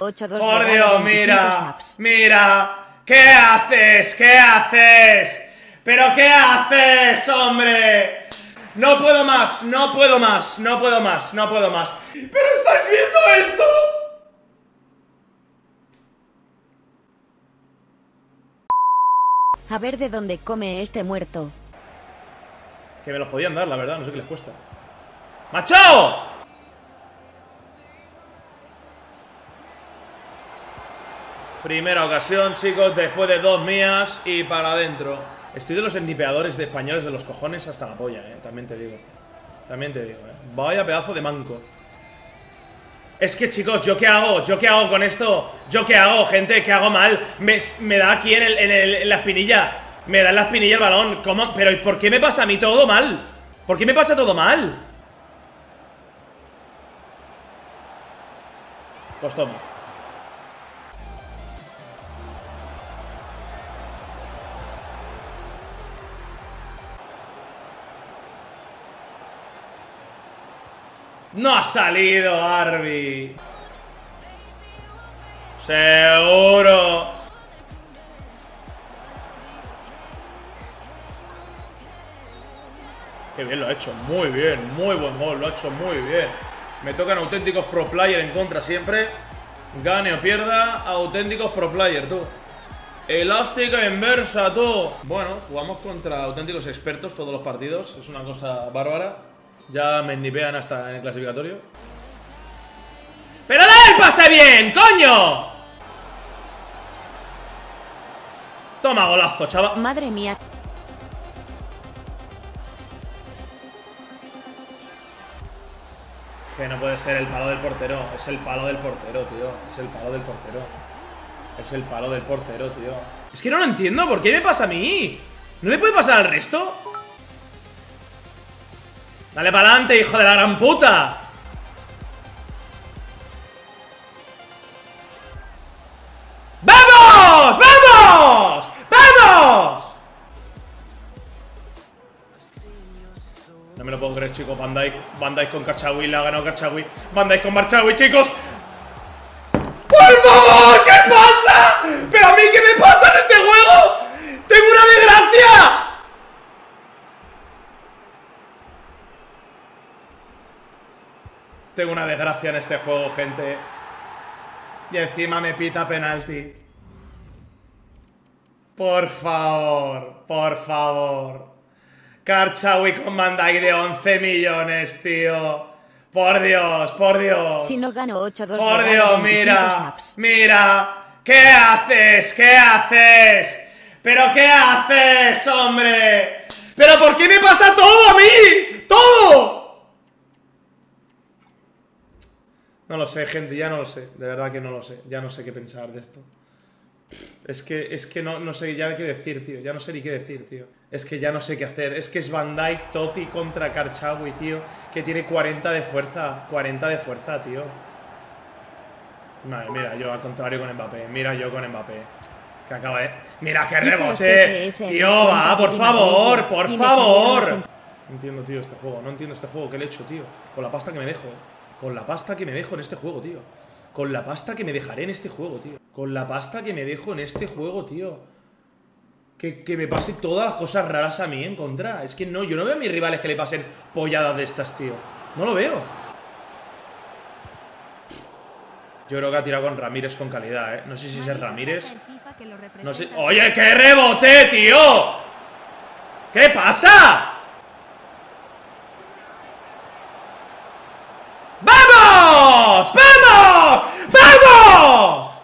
Por Dios, mira, mira. ¿Qué haces? ¿Qué haces? ¿Pero qué haces, hombre? No puedo más, no puedo más, no puedo más, no puedo más. ¿Pero estáis viendo esto? A ver de dónde come este muerto. Que me los podían dar, la verdad, no sé qué les cuesta. ¡Macho! Primera ocasión, chicos, después de 2 mías y para adentro. Estoy de los snipeadores de españoles de los cojones hasta la polla, también te digo. También te digo, Vaya pedazo de manco. Es que, chicos, ¿yo qué hago? ¿Yo qué hago con esto? ¿Yo qué hago, gente? ¿Qué hago mal? Me da aquí en la espinilla. Me da en la espinilla el balón. ¿Cómo? ¿Pero por qué me pasa a mí todo mal? ¿Por qué me pasa todo mal? Pues toma. No ha salido, Arby. Seguro. Qué bien lo ha hecho, muy bien, muy buen gol, lo ha hecho muy bien. Me tocan auténticos pro player en contra siempre. Gane o pierda, auténticos pro player, tú. Elástica inversa, tú. Bueno, jugamos contra auténticos expertos todos los partidos. Es una cosa bárbara. Ya me nipean hasta en el clasificatorio. ¡Pero da el pase bien, coño! Toma golazo, chaval. Madre mía. Que no puede ser el palo del portero. Es el palo del portero, tío. Es el palo del portero. Es el palo del portero, tío. Es que no lo entiendo. ¿Por qué me pasa a mí? ¿No le puede pasar al resto? Dale para adelante, hijo de la gran puta. ¡Vamos! ¡Vamos! ¡Vamos! No me lo puedo creer, chicos. Van Dijk con Kachawi. La ha ganado Kachawi. Van Dijk con Marchawi, chicos. ¡Por favor! ¿Qué pasa? ¿Pero a mí qué me pasa en este juego? ¡Tengo una desgracia! Tengo una desgracia en este juego, gente. Y encima me pita penalti. Por favor, por favor. Karchawi con Van Dijk de 11 millones, tío. Por Dios, por Dios. Si no gano 8-2. Por Dios, mira. Mira. ¿Qué haces? ¿Qué haces? ¿Pero qué haces, hombre? ¿Pero por qué me pasa todo a mí? ¡Todo! No lo sé, gente, ya no lo sé. De verdad que no lo sé. Ya no sé qué pensar de esto. Es que no sé ya qué decir, tío. Ya no sé ni qué decir, tío. Es que ya no sé qué hacer. Es que es Van Dijk, Totti contra Karchawi, tío. Que tiene 40 de fuerza. 40 de fuerza, tío. Vale, mira, yo al contrario con Mbappé. Mira yo con Mbappé. Que acaba de... ¡Mira qué rebote! Tío, va, por favor, por favor. No entiendo, tío, este juego. No entiendo este juego. ¿Qué le he hecho, tío? Con la pasta que me dejo, Con la pasta que me dejo en este juego, tío. Con la pasta que me dejaré en este juego, tío. Con la pasta que me dejo en este juego, tío. Que me pase todas las cosas raras a mí en contra. Es que no, yo no veo a mis rivales que le pasen polladas de estas, tío. No lo veo. Yo creo que ha tirado con Ramírez con calidad, No sé si es Ramírez. No sé. ¡Oye, qué rebote, tío! ¿Qué pasa? ¡Vamos! ¡Vamos! ¡Vamos!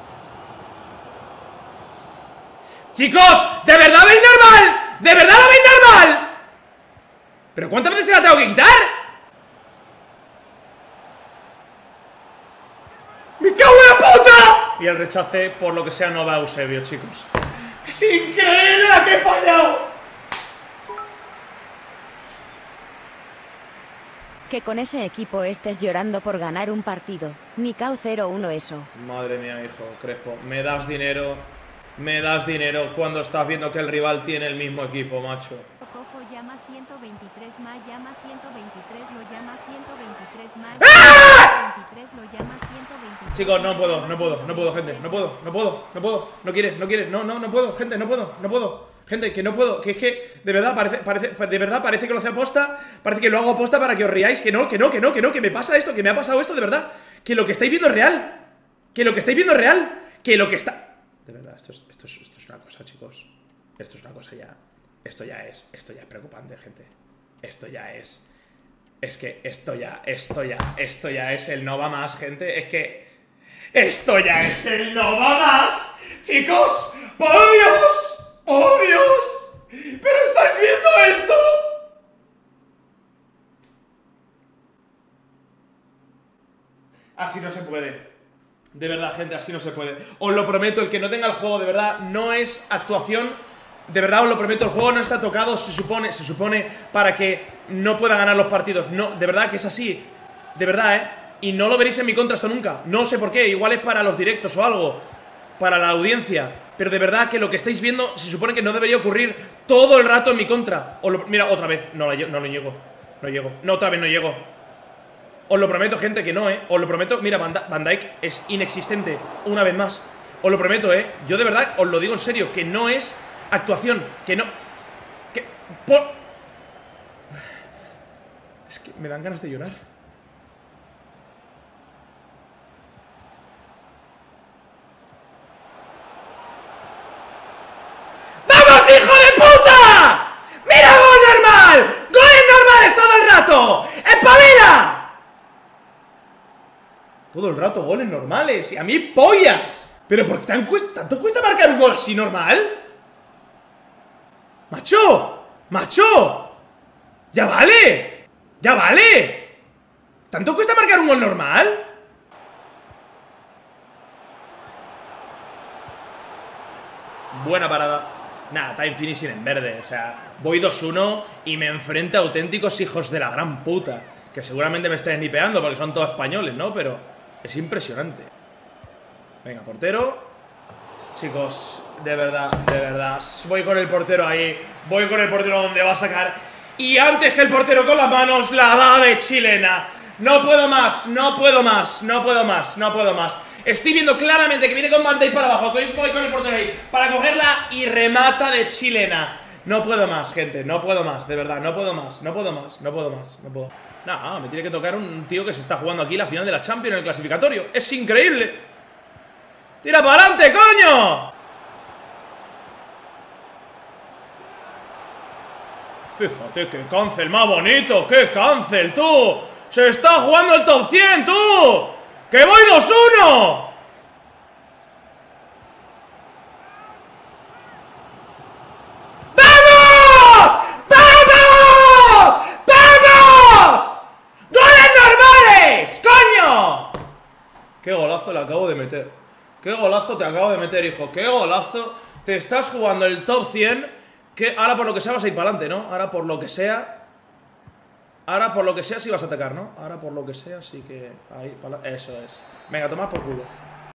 Chicos, ¿de verdad veis normal? ¿De verdad lo veis normal? ¿Pero cuántas veces se la tengo que quitar? ¡Me cago en la puta! Y el rechace, por lo que sea, no va a Eusebio, chicos. ¡Es increíble la que he fallado! Que con ese equipo estés llorando por ganar un partido. Mikao 0-1 eso. Madre mía, hijo, Crespo. Me das dinero cuando estás viendo que el rival tiene el mismo equipo, macho. lo llama 123 más, llama 123, lo llama 123 más, 123, lo llama 123. Chicos, no puedo, gente, no puedo, no quiere, no puedo, gente, no puedo. Gente, que no puedo, que es que de verdad parece que lo hace aposta, parece que lo hago aposta para que os riáis, que me pasa esto, que me ha pasado esto de verdad, que lo que estáis viendo es real, que lo que está... De verdad, esto es una cosa, chicos, esto es una cosa ya, esto ya es preocupante, gente, esto ya es que esto ya es el no va más, gente, es que esto ya es el no va más, chicos, por Dios. ¡Oh, Dios! ¿Pero estáis viendo esto? Así no se puede. De verdad, gente, así no se puede. Os lo prometo, el que no tenga el juego, de verdad, no es actuación. De verdad, os lo prometo, el juego no está tocado, se supone para que no pueda ganar los partidos. No, de verdad que es así. De verdad, ¿eh? Y no lo veréis en mi contra esto nunca. No sé por qué, igual es para los directos o algo. Para la audiencia. Pero de verdad que lo que estáis viendo se supone que no debería ocurrir todo el rato en mi contra. Mira, otra vez. No lo llego. No llego. No, otra vez no llego. Os lo prometo, gente, que no, Os lo prometo. Mira, Van Dijk es inexistente. Una vez más. Os lo prometo, Yo de verdad os lo digo en serio. Que no es actuación. Que no... Es que me dan ganas de llorar. ¡Hijo de puta! ¡Mira, gol normal! ¡Goles normales todo el rato! ¡Espabila! Todo el rato goles normales. Y a mí pollas. ¿Pero por qué tanto cuesta marcar un gol así normal? ¡Macho! ¡Macho! ¡Ya vale! ¡Ya vale! ¿Tanto cuesta marcar un gol normal? Buena parada. Nada, time finishing en verde, o sea, voy 2-1 y me enfrento a auténticos hijos de la gran puta. Que seguramente me estén snipeando porque son todos españoles, ¿no? Pero es impresionante. Venga, portero. Chicos, de verdad, voy con el portero ahí. Voy con el portero donde va a sacar. Y antes que el portero con las manos, la da de chilena. No puedo más. Estoy viendo claramente que viene con Van Dijk para abajo. Voy con el portero ahí para cogerla y remata de chilena. No puedo más, gente, no puedo más, de verdad, no puedo más. No, me tiene que tocar un tío que se está jugando aquí la final de la Champions en el clasificatorio. ¡Es increíble! ¡Tira para adelante, coño! Fíjate, qué cancel más bonito, qué cancel, tú. Se está jugando el top 100, tú. ¡Que voy 2-1! ¡Vamos! ¡Vamos! ¡Vamos! ¡Goles normales! ¡Coño! ¡Qué golazo le acabo de meter! ¡Qué golazo te acabo de meter, hijo! ¡Qué golazo! Te estás jugando el top 100. Que ahora por lo que sea vas a ir para adelante, ¿no? Ahora por lo que sea sí vas a atacar, ¿no? Ahora por lo que sea sí que... Ahí, eso es. Venga, toma por culo.